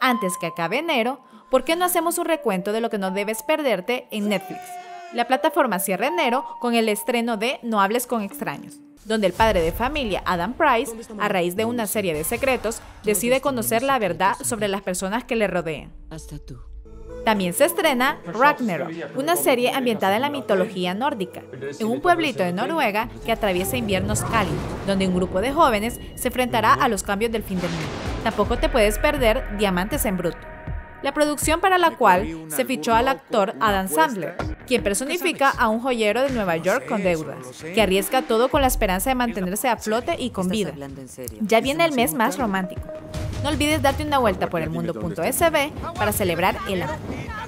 Antes que acabe enero, ¿por qué no hacemos un recuento de lo que no debes perderte en Netflix? La plataforma cierra enero con el estreno de No hables con extraños, donde el padre de familia Adam Price, a raíz de una serie de secretos, decide conocer la verdad sobre las personas que le rodean. También se estrena Ragnarok, una serie ambientada en la mitología nórdica, en un pueblito de Noruega que atraviesa inviernos cálidos, donde un grupo de jóvenes se enfrentará a los cambios del fin del mundo. Tampoco te puedes perder Diamantes en Bruto, la producción para la cual se fichó al actor Adam Sandler, quien personifica a un joyero de Nueva York con deudas, que arriesga todo con la esperanza de mantenerse a flote y con vida. Ya viene el mes más romántico. No olvides darte una vuelta por elmundo.sb para celebrar el amor.